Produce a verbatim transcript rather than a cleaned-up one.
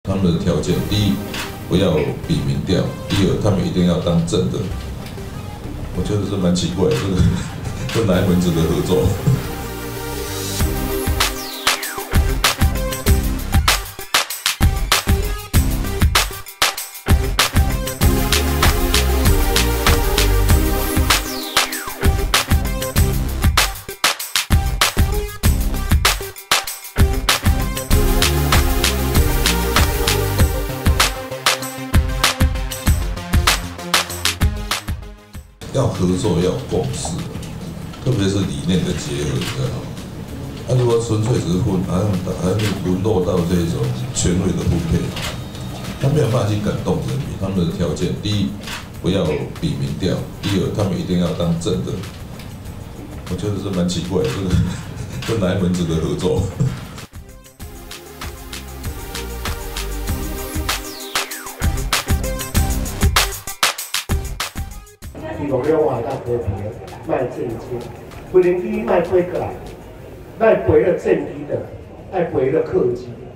他们的条件，第一不要比民调，第二他们一定要当正的。我觉得是蛮奇怪的，这个这哪一门子的合作？要合作，要有共识，特别是理念的结合，你知道吗？啊，如果纯粹只是混，好像好像沦落到这种权威的分配，他没有办法去感动人民。他们的条件，第一不要比民调，第二他们一定要当正的。我觉得是蛮奇怪的，这个这哪一门子的合作？ 有了话到和平，卖政经，不能去卖规格，卖赔了政敌的，爱赔了客机。